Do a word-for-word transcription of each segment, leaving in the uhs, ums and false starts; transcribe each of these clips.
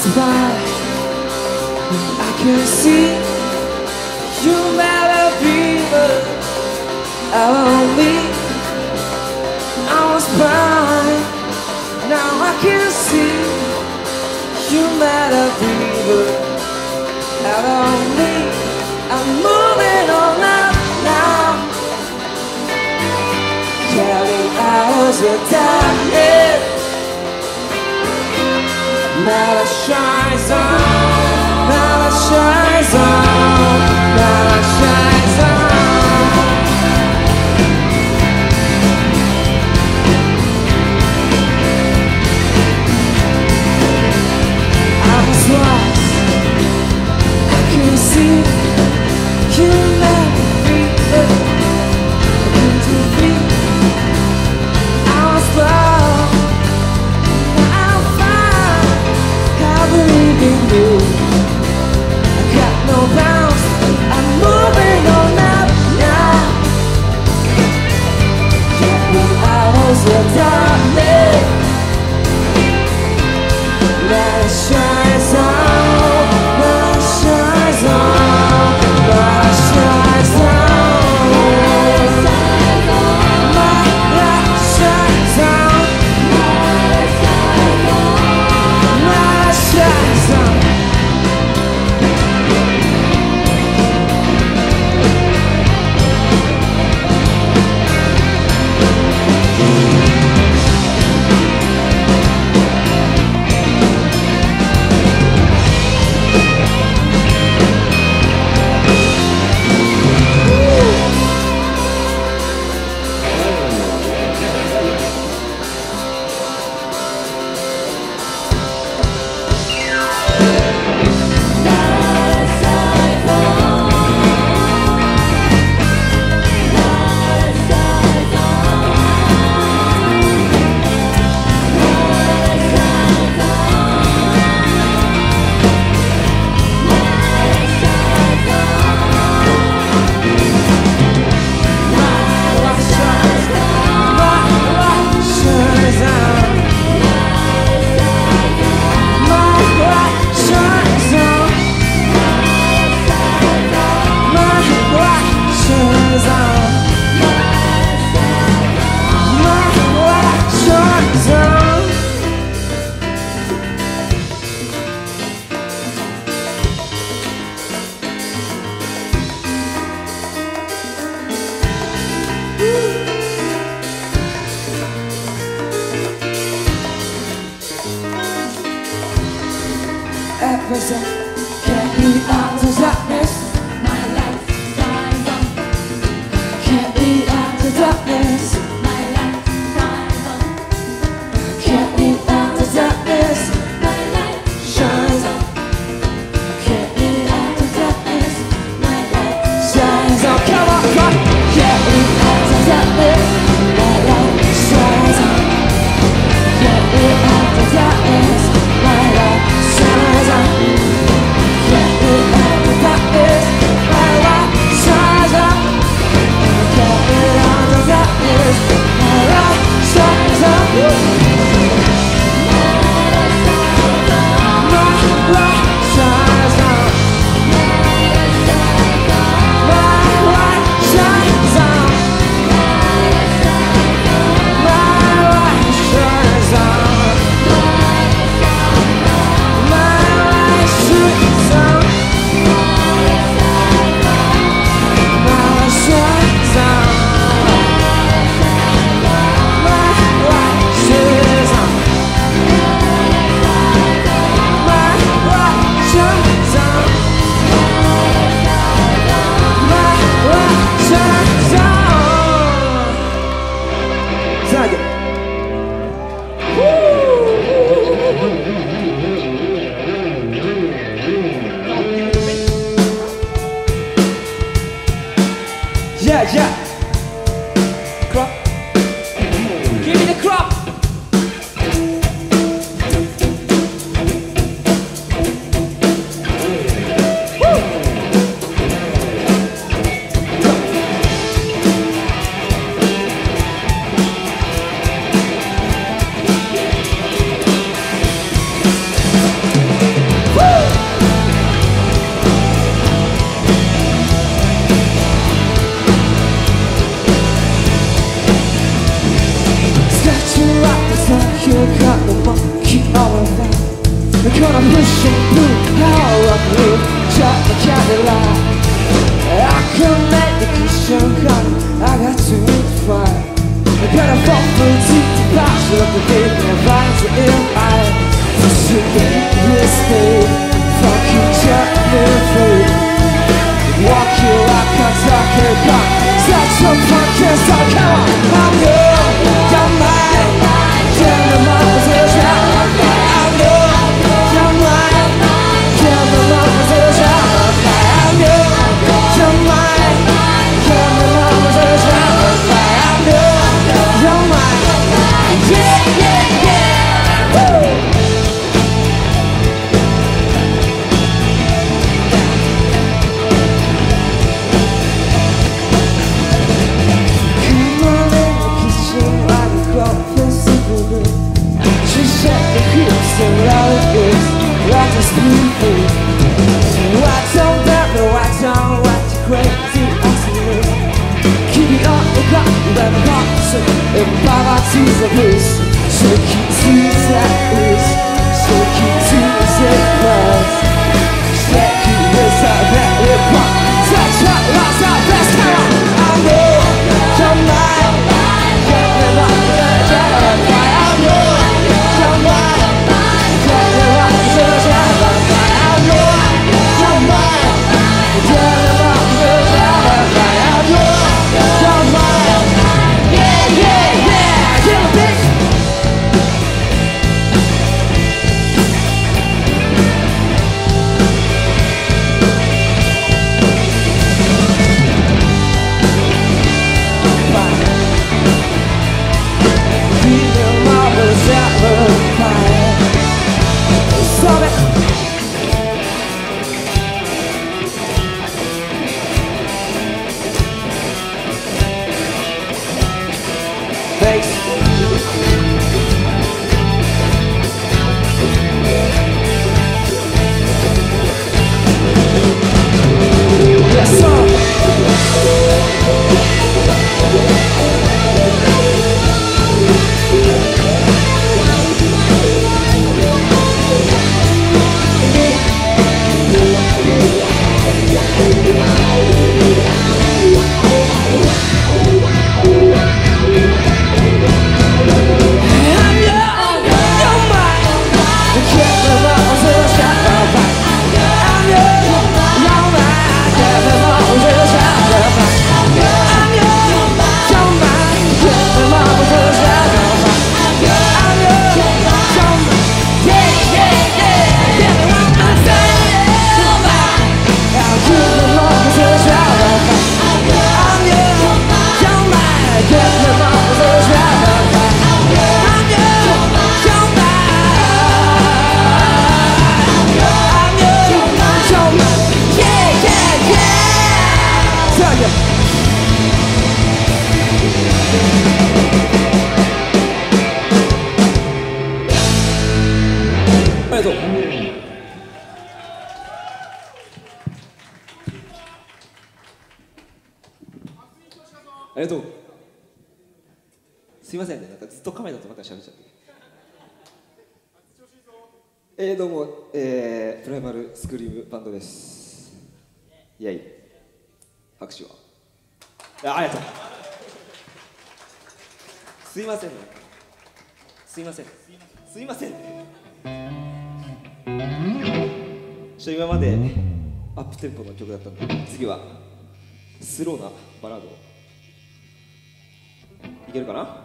pass by, I can see you never be lonely. I was blind, now I can see you never be lonely. I'm moving on up now, carrying out the darkness. Now it shines on, now it shines on, now it shines on. I was lost, I can see you never be into me. I was lost, now I'm fine. I believe in you. I got no bounds, I'm moving on up now. Get me out of the darkness. Light shines on, light shines on, light shines on. My light shines on, light shines on. Can't be out of darkness. My light shines on. Can't be out of darkness. My light shines on. Can't be out of darkness. My light shines on. Can't be out of darkness. My light shines on. Come on, come on. Can't be out of darkness. My light shines on. Can't be out of darkness. My light shines on. Can't be out of darkness. My light shines on. Can't be out of darkness. My light shines on. My light shines on. My light shines on. My light shines on. Yeah, yeah. Crop. Give me the crop. Woo. Crop. to the blues, shake it to the blues, shake it to the blues. Shake it is the very fun. Touch what was the best time. I know you're mine. Get me up to the jet. I know you're mine. Get me up to the jet. I know you're mine. Get me up to the jet. I know you're mine. Yeah, yeah, yeah. Give me this. ありがとう。すいませんね、なんかずっとカメラとばっかり喋っちゃって。えー、どうも、えー、プライマルスクリームバンドです。イェイ。拍手は。あ、ありがとう。すいませんね。すいません。すいませんね。ちょ今までアップテンポの曲だったんで、次はスローなバラードを。いけるかな。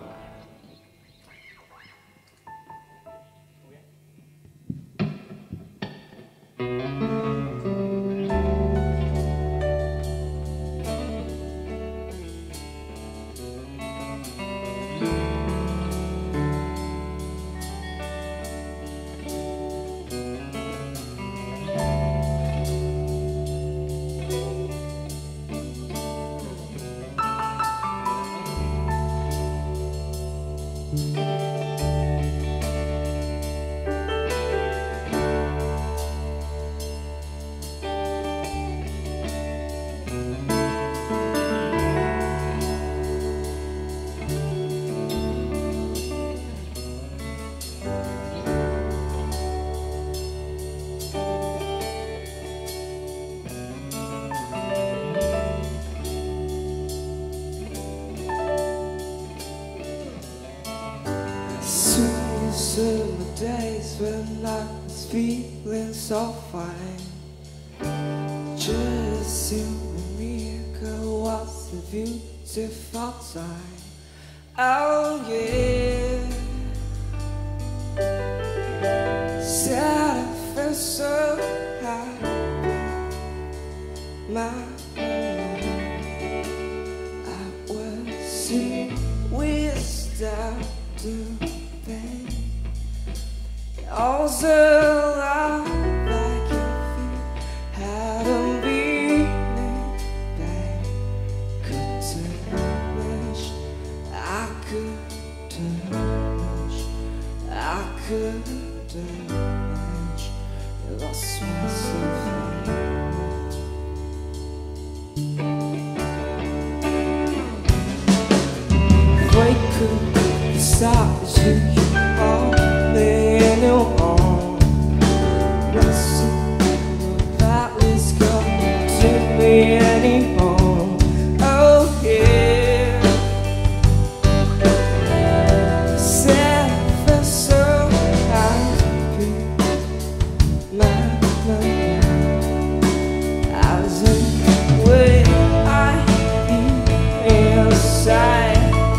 Summer days when I was feeling so fine, just you and me, girl, was a beautiful time. Oh yeah, said I felt so high, my heart, I was in without the pain. Also alive, I can feel how to be back. Couldn't wish I couldn't wish I couldn't wish I lost myself. Wake up. besides you, you're only in your arms. Nothing about this girl to me anymore. Oh yeah, said I felt so happy, my mind. I was in the way I am inside.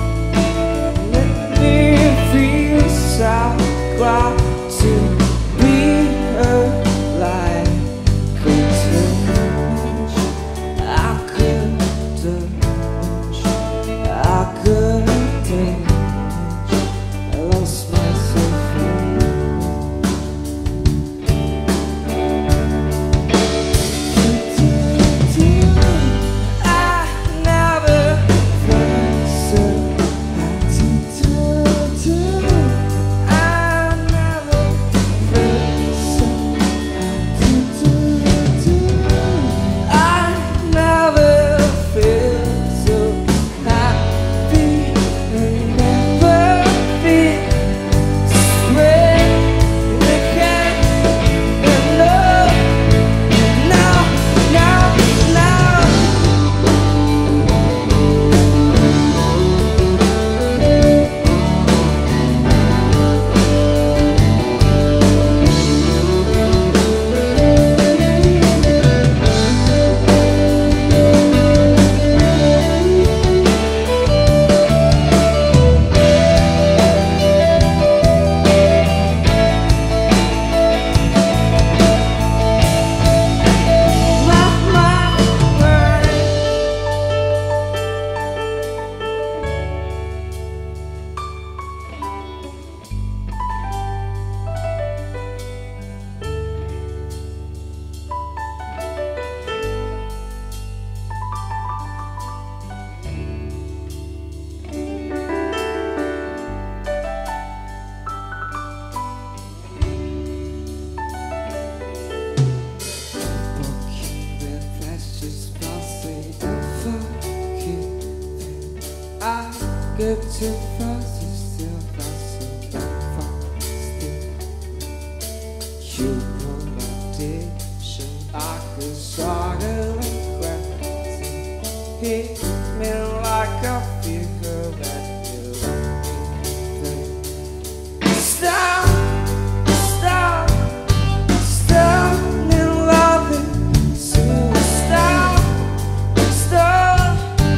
Let me feel so glad to be alive. Could too much, I could do much, I could damage. I lost myself. I get too fast, still fast, so far still. You pull my diction, I could start like crazy. Hit me like a figure that you let me play. Stop, stop, stop me loving, so stop, stop.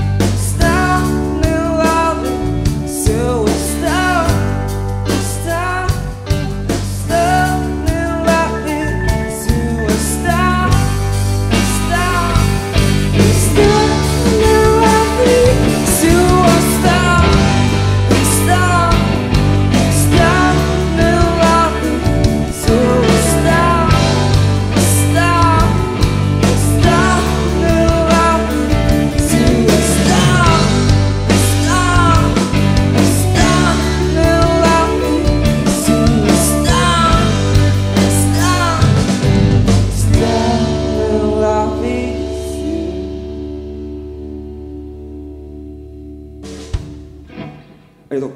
ありがとう。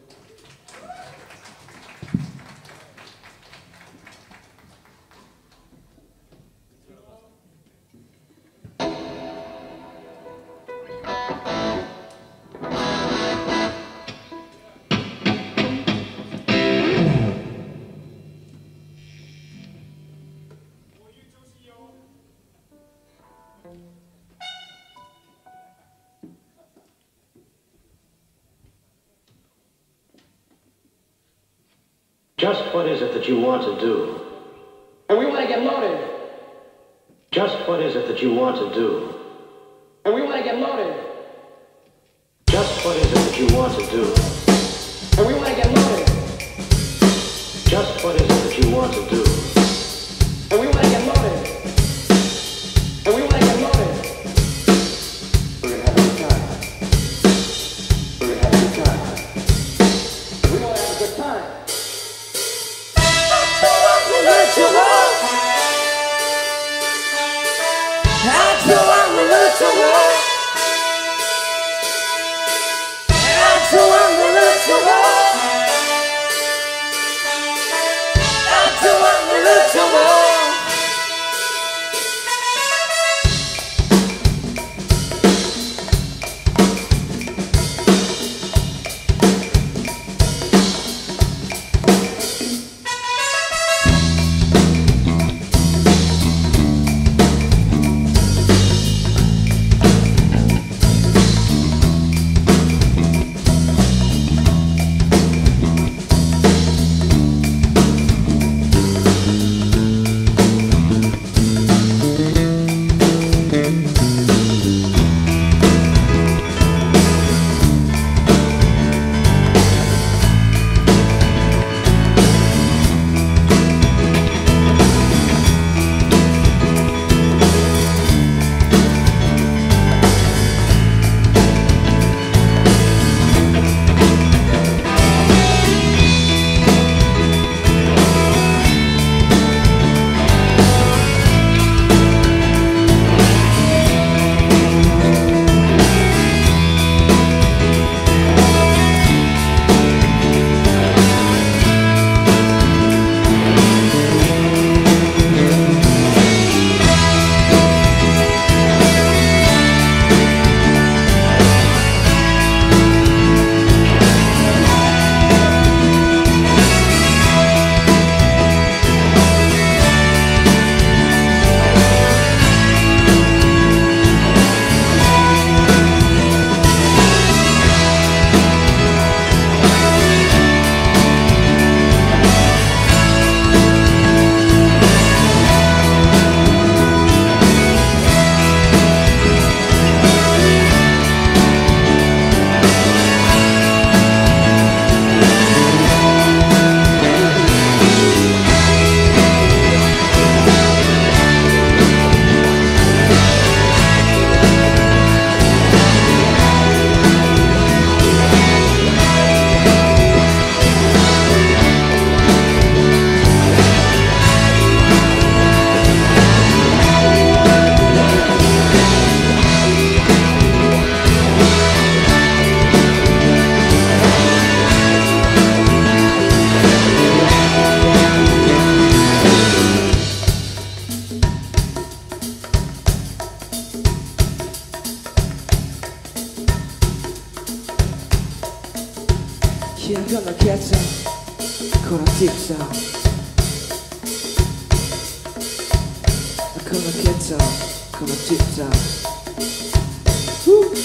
Just what is it that you want to do? And we want to get loaded. Just what is it that you want to do? And we want to get loaded. Just what is it that you want to do? And we want to get loaded. Just what is it that you want to do? And we want to get loaded. And we want to get loaded. We're gonna have a good time. We're gonna have a good time. We want to have a good time. Let you walk. I don't want to let you walk. I don't want to let you walk. You're gonna get some, gonna deep down. I'm gonna get some, gonna deep down. Woo!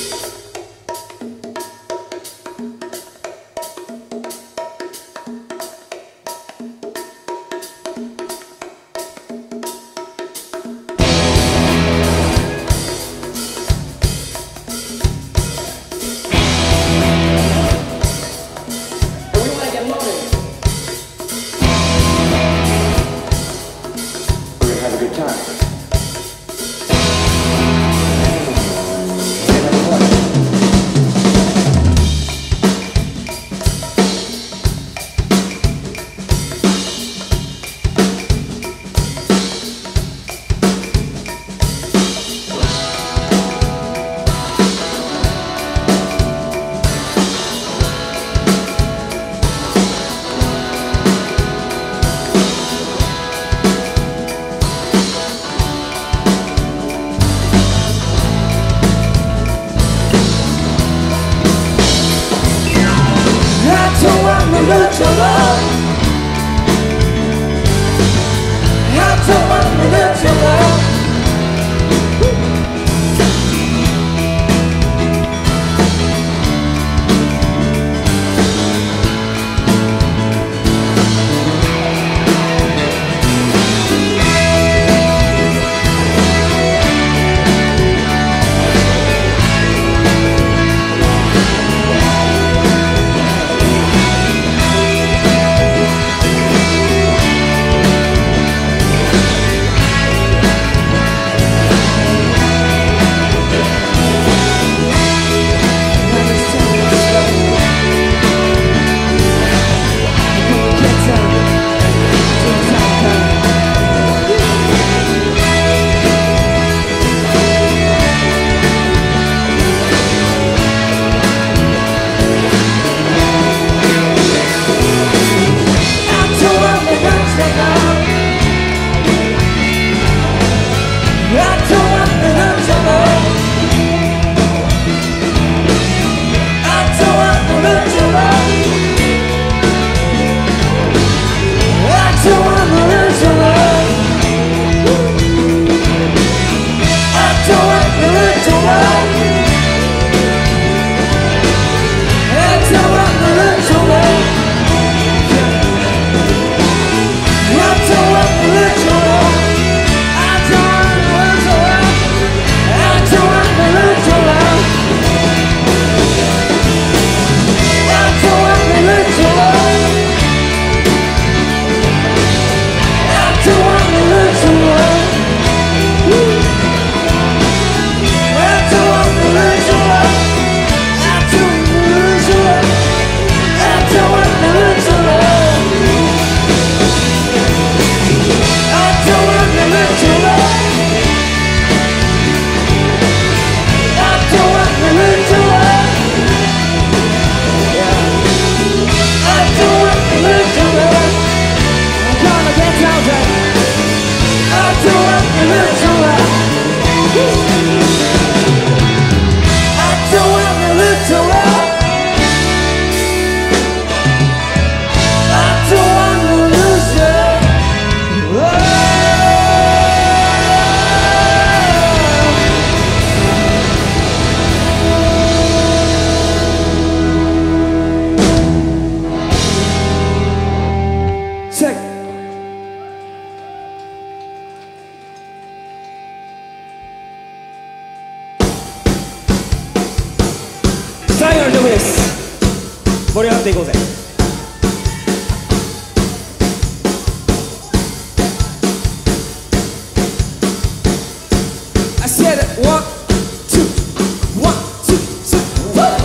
盛り上がっていこうぜ。I said it, one, two, one, two, three, woo!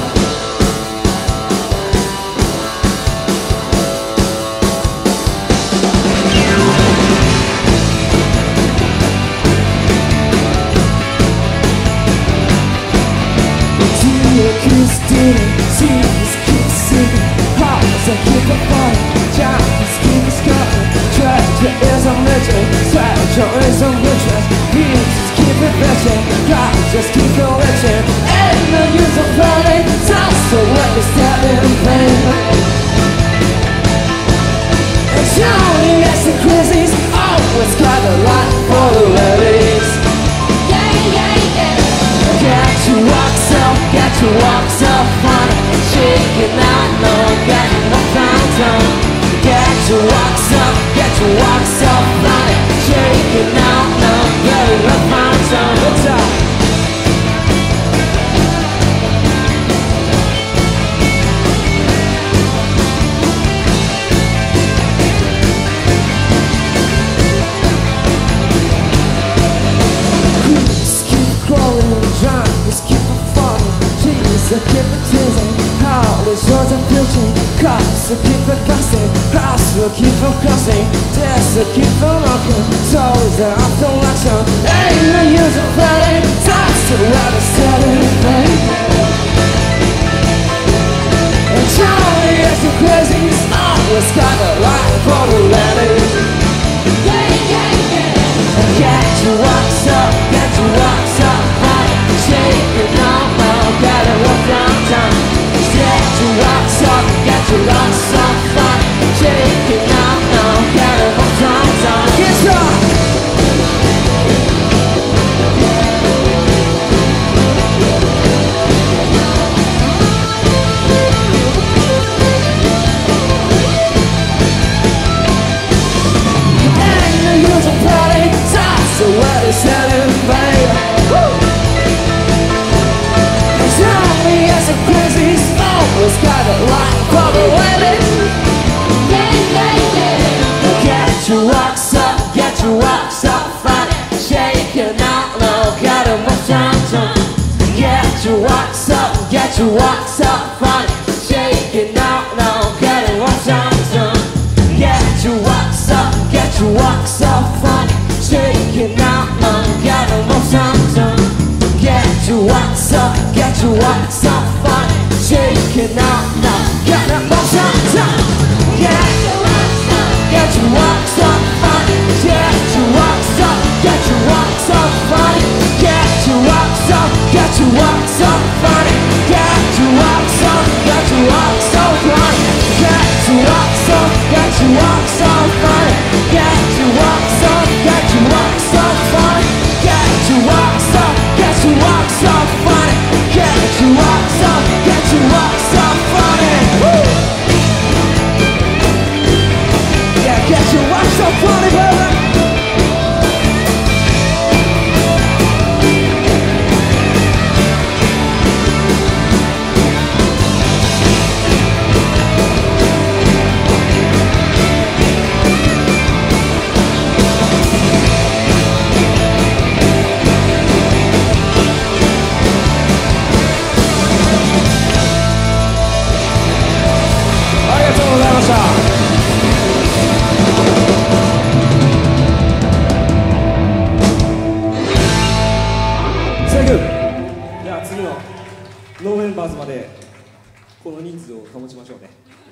Just keep your reaching, ain't no use of running. So what is that in vain? So keep it teasing, how the shores are filtering. Cops will keep it busting, house will keep on crossing. Deaths will keep on knocking, souls are off on action. Ain't no use of fighting, that's the way to set it free. And Charlie is the crazy, always got a light for the lady. Get your walks up, get your walks up, honey. Shake it now, now, gotta walk downtown. Get your walks up, get your walks up, honey. Shake it now, now, gotta walk downtown. Get up! Ain't no use of party. So what is that in vain? Tell me as a crazy always got a light for the women. Get your walks up, get your walks up, fight it. Shake it out now, gotta move down. Get your walks up, get your walks up, fight it. Shake it out now, gotta move down. Get your walks up, get your walks up, fight it. Shake it out now, gotta move something. Get your walks up, get your walks up, fun. Shake it out now, gotta move something. Get your walks up, get your walks up, fun. Get your walks up, get your walks up, fun. Get your walks up, get your walks up, fun. Get your walks up, get your walks up, fun. Get your walks up, get your walks up, fun. Get your walks up, get your walks up, fun. Get your walks up, get your walks up, fun. Get your walks up, get your walks up, fun. Yeah, get your walks up, funny, baby. では次のノーメンバーズまでこの人数を保ちましょうね。